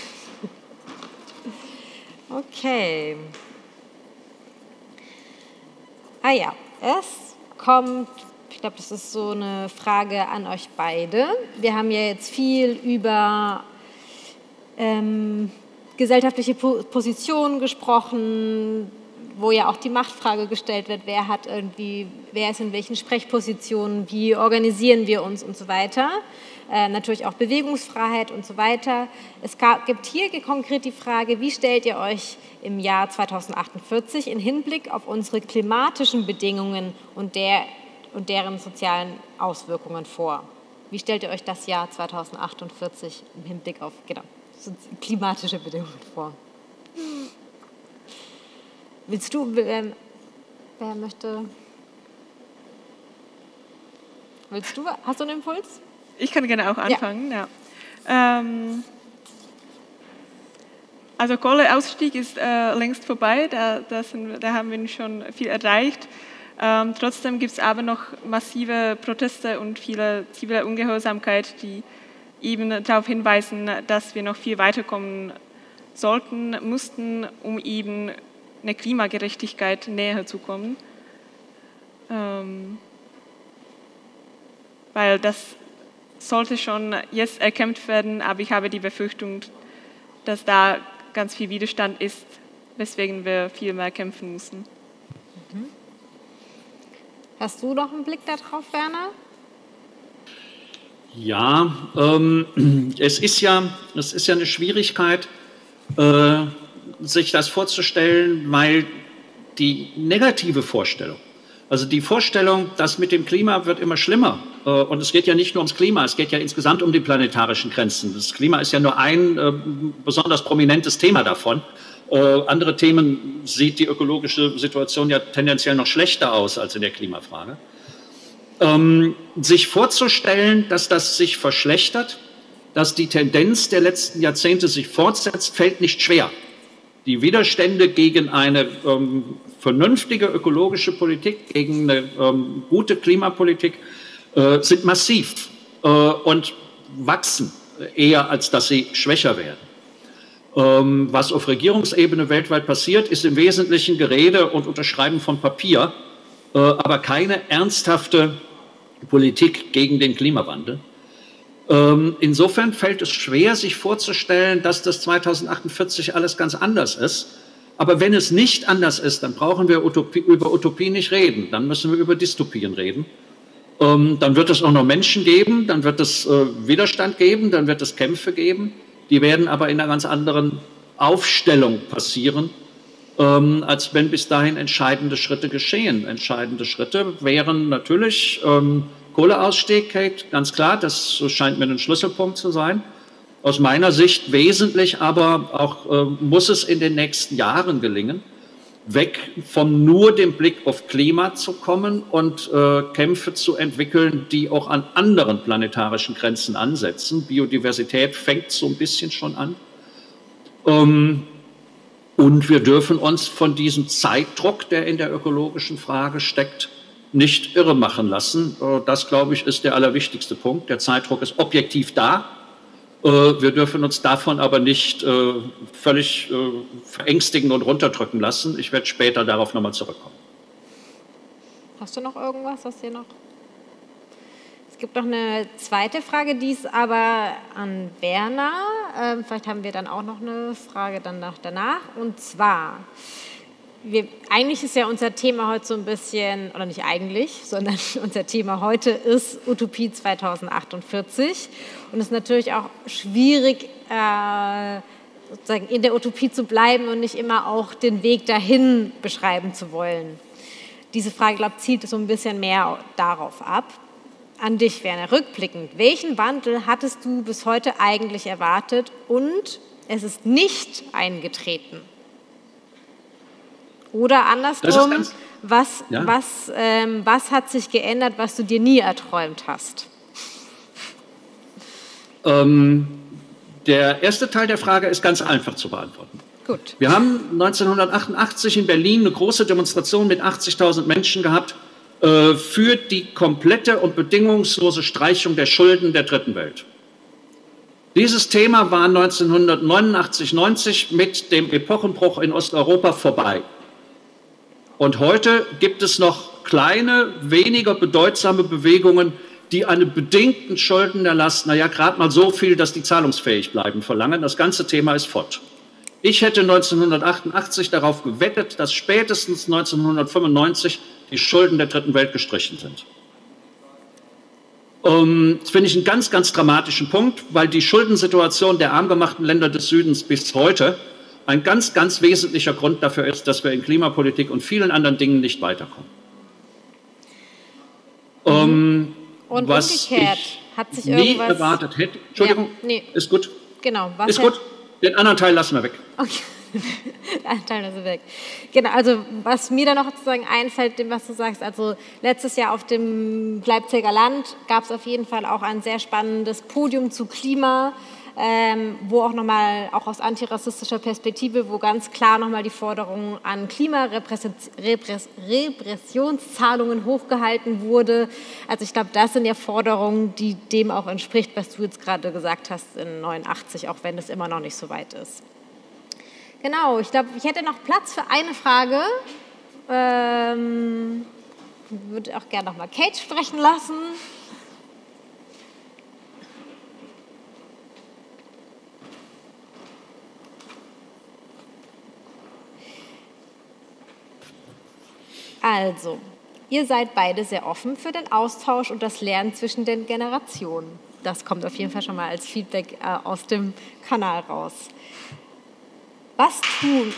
Okay. Ah ja, es kommt... Ich glaube, das ist so eine Frage an euch beide. Wir haben ja jetzt viel über gesellschaftliche Positionen gesprochen, wo ja auch die Machtfrage gestellt wird, wer ist in welchen Sprechpositionen, wie organisieren wir uns und so weiter. Natürlich auch Bewegungsfreiheit und so weiter. Es gibt hier konkret die Frage, wie stellt ihr euch im Jahr 2048 im Hinblick auf unsere klimatischen Bedingungen und deren sozialen Auswirkungen vor? Wie stellt ihr euch das Jahr 2048 im Hinblick auf klimatische Bedingungen vor? Willst du, wer möchte? Willst du? Hast du einen Impuls? Ich kann gerne auch anfangen, ja. Also Kohleausstieg ist längst vorbei, da haben wir schon viel erreicht. Trotzdem gibt es aber noch massive Proteste und viele zivile Ungehorsamkeit, die eben darauf hinweisen, dass wir noch viel weiterkommen mussten, um eben eine Klimagerechtigkeit näher zu kommen. Weil das sollte schon jetzt erkämpft werden, aber ich habe die Befürchtung, dass da ganz viel Widerstand ist, weswegen wir viel mehr kämpfen müssen. Hast du noch einen Blick darauf, Werner? Ja, es ist ja eine Schwierigkeit, sich das vorzustellen, weil die negative Vorstellung, also die Vorstellung, dass mit dem Klima wird immer schlimmer, und es geht ja nicht nur ums Klima, es geht ja insgesamt um die planetarischen Grenzen. Das Klima ist ja nur ein besonders prominentes Thema davon. Andere Themen sieht die ökologische Situation ja tendenziell noch schlechter aus als in der Klimafrage. Sich vorzustellen, dass das sich verschlechtert, dass die Tendenz der letzten Jahrzehnte sich fortsetzt, fällt nicht schwer. Die Widerstände gegen eine vernünftige ökologische Politik, gegen eine gute Klimapolitik sind massiv und wachsen eher, als dass sie schwächer werden. Was auf Regierungsebene weltweit passiert, ist im Wesentlichen Gerede und Unterschreiben von Papier, aber keine ernsthafte Politik gegen den Klimawandel. Insofern fällt es schwer, sich vorzustellen, dass das 2048 alles ganz anders ist. Aber wenn es nicht anders ist, dann brauchen wir über Utopie nicht reden. Dann müssen wir über Dystopien reden. Dann wird es auch noch Menschen geben, dann wird es Widerstand geben, dann wird es Kämpfe geben. Die werden aber in einer ganz anderen Aufstellung passieren, als wenn bis dahin entscheidende Schritte geschehen. Entscheidende Schritte wären natürlich Kohleausstieg, Kate, ganz klar, das scheint mir ein Schlüsselpunkt zu sein. Aus meiner Sicht wesentlich, aber auch muss es in den nächsten Jahren gelingen, weg von nur dem Blick auf Klima zu kommen und Kämpfe zu entwickeln, die auch an anderen planetarischen Grenzen ansetzen. Biodiversität fängt so ein bisschen schon an. Und wir dürfen uns von diesem Zeitdruck, der in der ökologischen Frage steckt, nicht irre machen lassen. Das, glaube ich, ist der allerwichtigste Punkt. Der Zeitdruck ist objektiv da. Wir dürfen uns davon aber nicht völlig verängstigen und runterdrücken lassen. Ich werde später darauf nochmal zurückkommen. Hast du noch irgendwas, was dir noch... Es gibt noch eine zweite Frage, die ist aber an Werner. Vielleicht haben wir dann auch noch eine Frage danach. Und zwar, eigentlich ist ja unser Thema heute so ein bisschen, oder nicht eigentlich, sondern unser Thema heute ist Utopie 2048. Und es ist natürlich auch schwierig, sozusagen in der Utopie zu bleiben und nicht immer auch den Weg dahin beschreiben zu wollen. Diese Frage, glaube ich, zielt so ein bisschen mehr darauf ab. An dich, Werner, rückblickend, welchen Wandel hattest du bis heute eigentlich erwartet und es ist nicht eingetreten? Oder andersrum, was hat sich geändert, was du dir nie erträumt hast? Der erste Teil der Frage ist ganz einfach zu beantworten. Gut. Wir haben 1988 in Berlin eine große Demonstration mit 80.000 Menschen gehabt für die komplette und bedingungslose Streichung der Schulden der Dritten Welt. Dieses Thema war 1989, 90 mit dem Epochenbruch in Osteuropa vorbei. Und heute gibt es noch kleine, weniger bedeutsame Bewegungen, die einen bedingten Schuldenerlass, naja, gerade mal so viel, dass die zahlungsfähig bleiben, verlangen. Das ganze Thema ist fort. Ich hätte 1988 darauf gewettet, dass spätestens 1995 die Schulden der Dritten Welt gestrichen sind. Das finde ich einen ganz, ganz dramatischen Punkt, weil die Schuldensituation der arm gemachten Länder des Südens bis heute ein ganz, ganz wesentlicher Grund dafür ist, dass wir in Klimapolitik und vielen anderen Dingen nicht weiterkommen. Und umgekehrt, hat sich irgendwas... nie erwartet hätte. Entschuldigung, ja, nee. Ist gut. Genau. Ist gut. Den anderen Teil lassen wir weg. Okay. Den anderen Teil lassen wir weg. Genau, also was mir da noch sozusagen einfällt, dem was du sagst, also letztes Jahr auf dem Leipziger Land gab es auf jeden Fall auch ein sehr spannendes Podium zu Klima, wo auch nochmal, auch aus antirassistischer Perspektive, wo ganz klar nochmal die Forderung an Klimarepressionszahlungen hochgehalten wurde. Also ich glaube, das sind ja Forderungen, die dem auch entspricht, was du jetzt gerade gesagt hast in 89, auch wenn es immer noch nicht so weit ist. Genau, ich glaube, ich hätte noch Platz für eine Frage. Ich würde auch gerne nochmal Kate sprechen lassen. Also, ihr seid beide sehr offen für den Austausch und das Lernen zwischen den Generationen. Das kommt auf jeden Fall schon mal als Feedback aus dem Kanal raus. Was tun?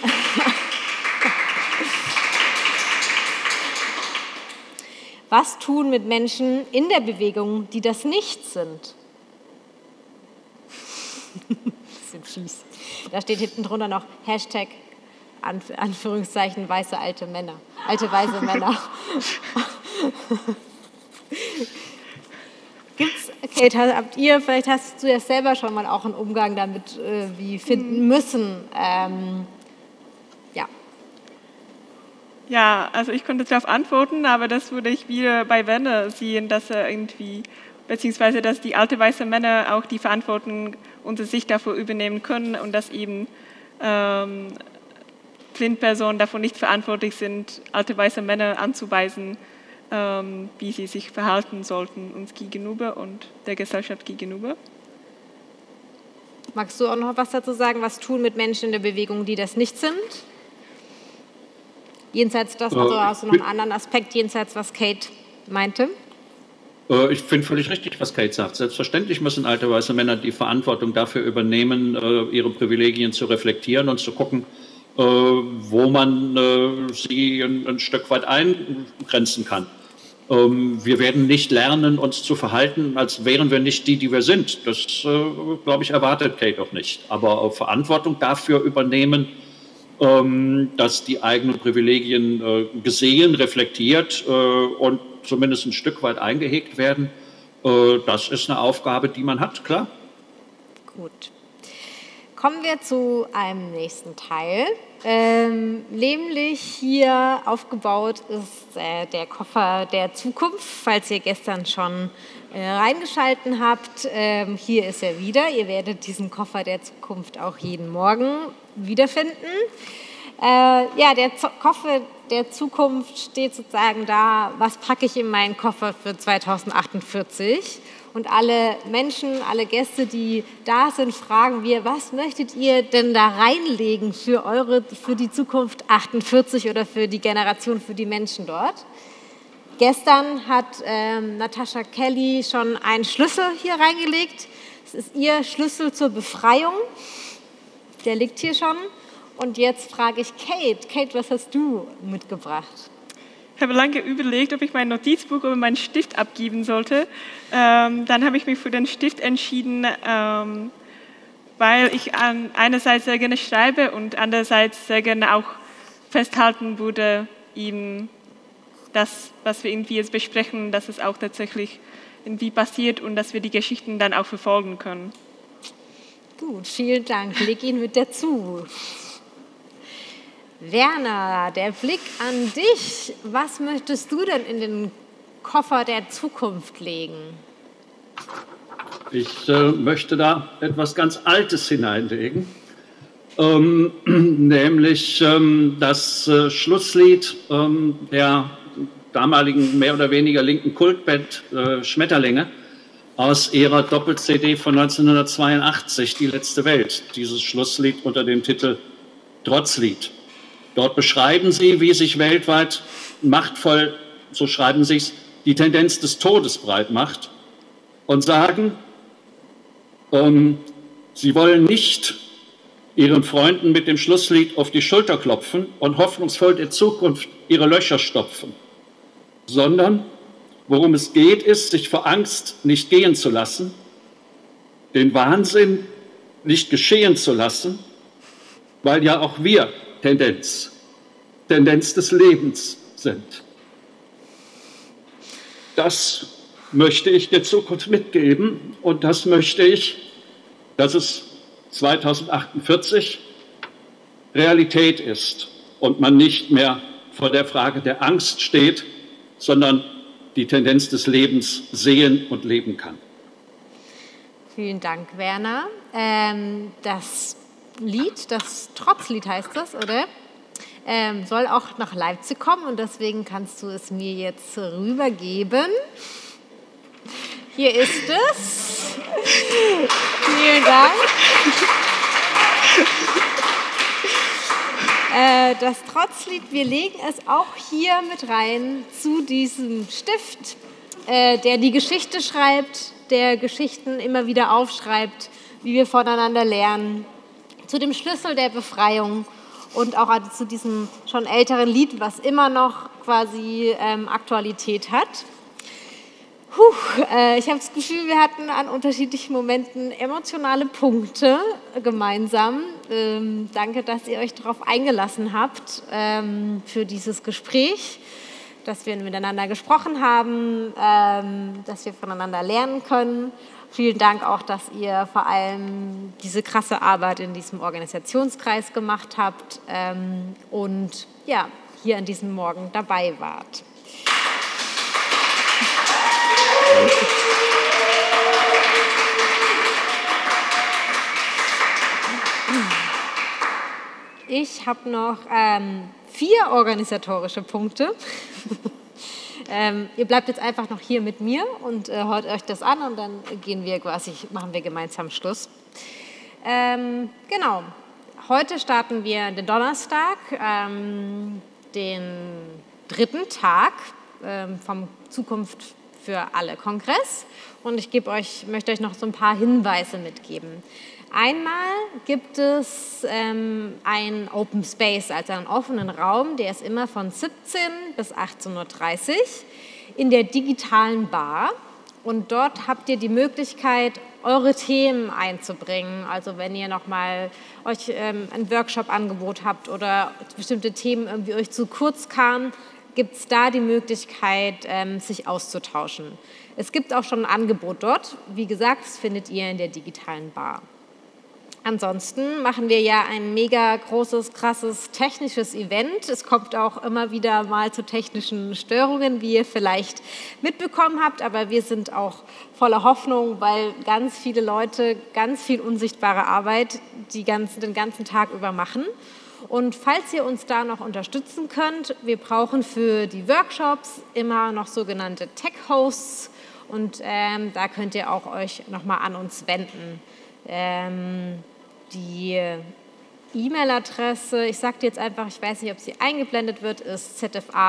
Was tun mit Menschen in der Bewegung, die das nicht sind? Das sind fies. Da steht hinten drunter noch Hashtag Anführungszeichen weiße alte Männer, alte weiße Männer. Kate, habt ihr, vielleicht hast du ja selber schon mal auch einen Umgang damit wie finden müssen. Ja, also ich konnte darauf antworten, aber das würde ich wieder bei Werner sehen, dass er irgendwie, beziehungsweise dass die alte weiße Männer auch die Verantwortung unter sich dafür übernehmen können und dass eben Blindpersonen davon nicht verantwortlich sind, alte weiße Männer anzuweisen, wie sie sich verhalten sollten uns gegenüber und der Gesellschaft gegenüber. Magst du auch noch was dazu sagen, was tun mit Menschen in der Bewegung, die das nicht sind? Jenseits das, also hast du noch einen anderen Aspekt, jenseits was Kate meinte? Ich finde völlig richtig, was Kate sagt. Selbstverständlich müssen alte weiße Männer die Verantwortung dafür übernehmen, ihre Privilegien zu reflektieren und zu gucken, wo man sie ein Stück weit eingrenzen kann. Wir werden nicht lernen, uns zu verhalten, als wären wir nicht die wir sind. Das, glaube ich, erwartet Kate auch nicht. Aber Verantwortung dafür übernehmen, dass die eigenen Privilegien gesehen, reflektiert und zumindest ein Stück weit eingehegt werden. Das ist eine Aufgabe, die man hat, klar. Gut. Kommen wir zu einem nächsten Teil. Nämlich hier aufgebaut ist der Koffer der Zukunft, falls ihr gestern schon reingeschalten habt. Hier ist er wieder. Ihr werdet diesen Koffer der Zukunft auch jeden Morgen wiederfinden. Ja, der Koffer der Zukunft steht sozusagen da, was packe ich in meinen Koffer für 2048? Und alle Menschen, alle Gäste, die da sind, fragen wir, was möchtet ihr denn da reinlegen für die Zukunft 48 oder für die Generation, für die Menschen dort? Gestern hat Natascha Kelly schon einen Schlüssel hier reingelegt. Es ist ihr Schlüssel zur Befreiung. Der liegt hier schon. Und jetzt frage ich Kate. Kate, was hast du mitgebracht? Ich habe lange überlegt, ob ich mein Notizbuch oder meinen Stift abgeben sollte. Dann habe ich mich für den Stift entschieden, weil ich einerseits sehr gerne schreibe und andererseits sehr gerne auch festhalten würde, eben das, was wir irgendwie jetzt besprechen, dass es auch tatsächlich irgendwie passiert und dass wir die Geschichten dann auch verfolgen können. Gut, vielen Dank. Leg ihn mit dazu. Werner, der Blick an dich. Was möchtest du denn in den Koffer der Zukunft legen? Ich möchte da etwas ganz Altes hineinlegen, nämlich das Schlusslied der damaligen mehr oder weniger linken Kultband Schmetterlinge aus ihrer Doppel-CD von 1982, Die letzte Welt. Dieses Schlusslied unter dem Titel Trotzlied. Dort beschreiben sie, wie sich weltweit machtvoll, so schreiben sie es, die Tendenz des Todes breit macht und sagen, sie wollen nicht ihren Freunden mit dem Schlusslied auf die Schulter klopfen und hoffnungsvoll der Zukunft ihre Löcher stopfen, sondern worum es geht, ist, sich vor Angst nicht gehen zu lassen, den Wahnsinn nicht geschehen zu lassen, weil ja auch wir Tendenz des Lebens sind. Das möchte ich der Zukunft mitgeben und das möchte ich, dass es 2048 Realität ist und man nicht mehr vor der Frage der Angst steht, sondern die Tendenz des Lebens sehen und leben kann. Vielen Dank, Werner. Das Lied, das Trotzlied heißt das, oder? Soll auch nach Leipzig kommen und deswegen kannst du es mir jetzt rübergeben. Hier ist es. Vielen Dank. Das Trotzlied, wir legen es auch hier mit rein zu diesem Stift, der die Geschichte schreibt, der Geschichten immer wieder aufschreibt, wie wir voneinander lernen, zu dem Schlüssel der Befreiung und auch zu diesem schon älteren Lied, was immer noch quasi Aktualität hat. Ich habe das Gefühl, wir hatten an unterschiedlichen Momenten emotionale Punkte gemeinsam. Danke, dass ihr euch darauf eingelassen habt für dieses Gespräch, dass wir miteinander gesprochen haben, dass wir voneinander lernen können. Vielen Dank auch, dass ihr vor allem diese krasse Arbeit in diesem Organisationskreis gemacht habt und ja, hier an diesem Morgen dabei wart. Ich habe noch 4 organisatorische Punkte. Ihr bleibt jetzt einfach noch hier mit mir und hört euch das an und dann machen wir gemeinsam Schluss. Genau, heute starten wir den Donnerstag, den 3. Tag vom Zukunft für alle Kongress und ich möchte euch noch so ein paar Hinweise mitgeben. Einmal gibt es einen Open Space, also einen offenen Raum, der ist immer von 17 bis 18:30 Uhr in der digitalen Bar. Und dort habt ihr die Möglichkeit, eure Themen einzubringen. Also wenn ihr nochmal euch ein Workshop-Angebot habt oder bestimmte Themen irgendwie euch zu kurz kamen, gibt es da die Möglichkeit, sich auszutauschen. Es gibt auch schon ein Angebot dort. Wie gesagt, das findet ihr in der digitalen Bar. Ansonsten machen wir ja ein mega großes, krasses technisches Event. Es kommt auch immer wieder mal zu technischen Störungen, wie ihr vielleicht mitbekommen habt. Aber wir sind auch voller Hoffnung, weil ganz viele Leute ganz viel unsichtbare Arbeit den ganzen Tag über machen. Und falls ihr uns da noch unterstützen könnt, wir brauchen für die Workshops immer noch sogenannte Tech-Hosts. Und da könnt ihr auch euch nochmal an uns wenden. Die E-Mail-Adresse, ich sage dir jetzt einfach, ich weiß nicht, ob sie eingeblendet wird, ist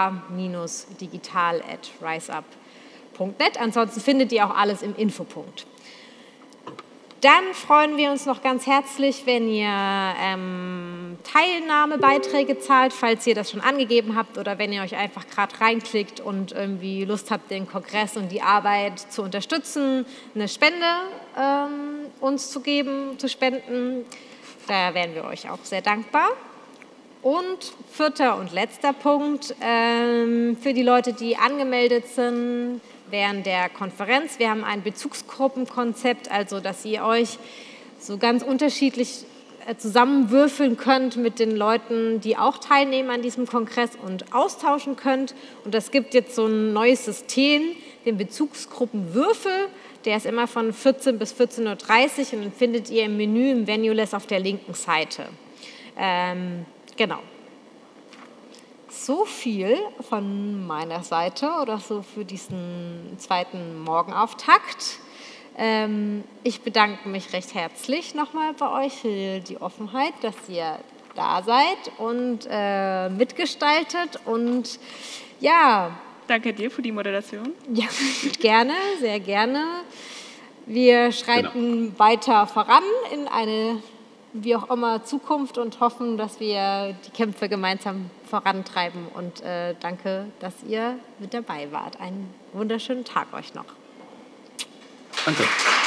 zfa-digital@riseup.net. Ansonsten findet ihr auch alles im Infopunkt. Dann freuen wir uns noch ganz herzlich, wenn ihr Teilnahmebeiträge zahlt, falls ihr das schon angegeben habt oder wenn ihr euch einfach gerade reinklickt und irgendwie Lust habt, den Kongress und die Arbeit zu unterstützen, eine Spende uns zu spenden. Da wären wir euch auch sehr dankbar. Und vierter und letzter Punkt, für die Leute, die angemeldet sind während der Konferenz. Wir haben ein Bezugsgruppenkonzept, also dass ihr euch so ganz unterschiedlich zusammenwürfeln könnt mit den Leuten, die auch teilnehmen an diesem Kongress und austauschen könnt. Und das gibt jetzt so ein neues System, den Bezugsgruppenwürfel. Der ist immer von 14 bis 14:30 Uhr und den findet ihr im Menü im Venue-Less auf der linken Seite. Genau. So viel von meiner Seite oder so für diesen zweiten Morgenauftakt. Ich bedanke mich recht herzlich nochmal bei euch für die Offenheit, dass ihr da seid und mitgestaltet. Und ja. Danke dir für die Moderation. Ja, gerne, sehr gerne. Wir schreiten weiter voran in eine wie auch immer Zukunft und hoffen, dass wir die Kämpfe gemeinsam vorantreiben. Und danke, dass ihr mit dabei wart. Einen wunderschönen Tag euch noch. Danke.